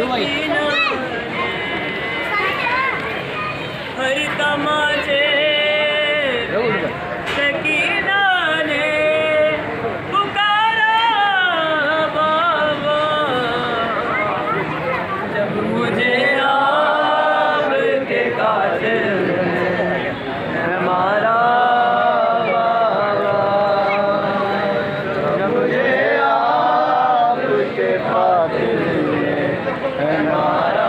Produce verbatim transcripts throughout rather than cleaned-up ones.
हरि तमाचे सकीना ने पुकारा बाबा, जब मुझे आपके कातिल ने मारा बाबा, जब मुझे आपके कातिल ने मारा,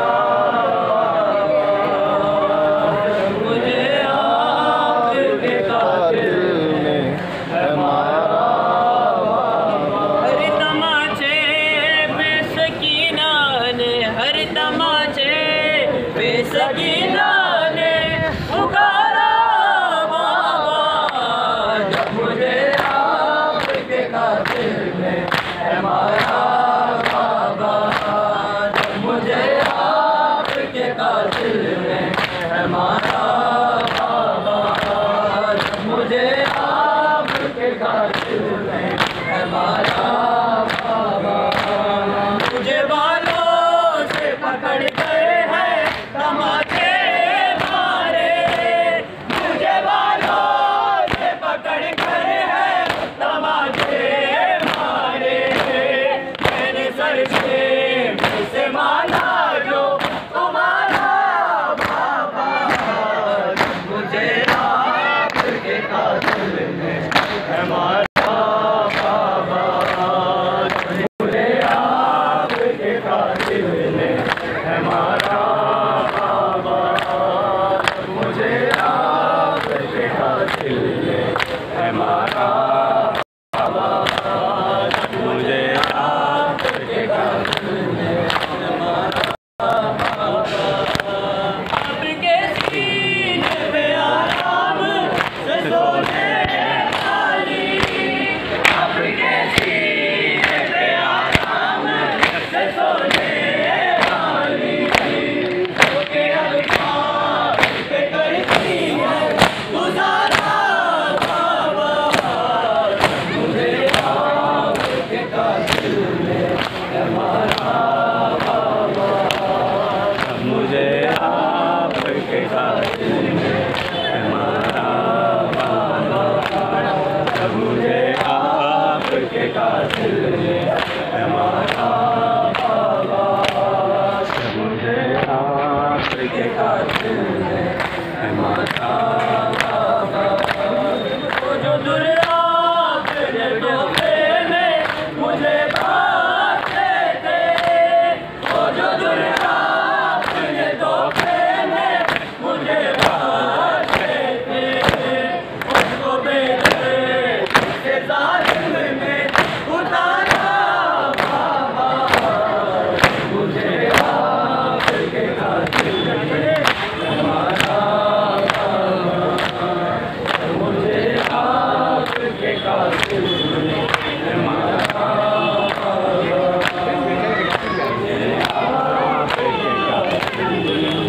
सकीना ने पुकारा बाबा, जब मुझे आपके कातिल ने मारा बाबा, जब मुझे आपके कातिल ने मारा बाबा, जब मुझे आपके कातिल ने मारा बाबा, मुझे बालों से पकड़ गए तमाचे मारे, मुझे बालों से पकड़ कर है तमाचे मारे, मैंने सर से से माना जो तुम्हारा बाबा, मुझे आपके कातिल ने मारा बाबा, मुझे आपके कातिल ने मारा, मुझे आपके कातिल ने मारा बाबा, मुझे आपके कातिल ने मारा बाबा, आपके सीने पे आराम से सोने वाली, आपके सीने पे आराम से सोने वाली, ओके अल्फाज पे करती है गुजारा बाबा, मुझे आपके कातिल ने मारा बाबा, मुझे आपके कातिल ने मारा बाबा, मुझे आपके कातिल ने मारा बाबा, मुझे आपके कातिल ने मारा बाबा, वो जो दुर्रात ने तोहफे में मुझे बांटे थे, वो जो दुर्रात ने तोहफे में मुझे बांटे थे, उसको बेटे से जालिम ने उतारा बाबा, मुझे आपके कातिल ने मारा बाबा, मुझे आपके कातिल ने मारा बाबा, मुझे आपके कातिल ने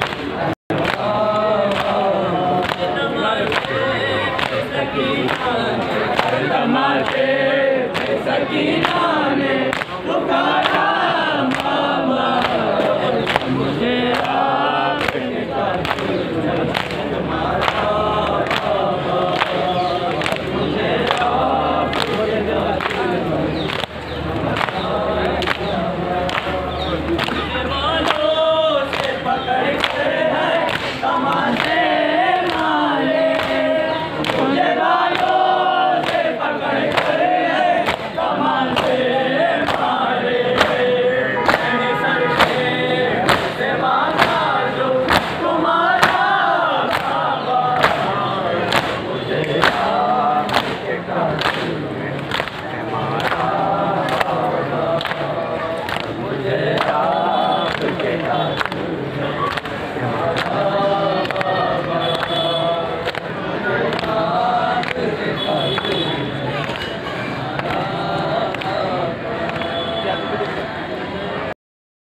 तमाचे सकीना ने पुकारा बाबा, मुझे आपके कातिल ने मारा बाबा, मुझे आपके कातिल ने बालों से पकड़ कर है तमाचे मारे, मुझे बालों से पकड़ कर है तमाचे मारे, मैंने सर से माना जो तुम्हारा बाबा, मुझे आपके कातिल ने मारा बाबा, मुझे आपके कातिल ने मारा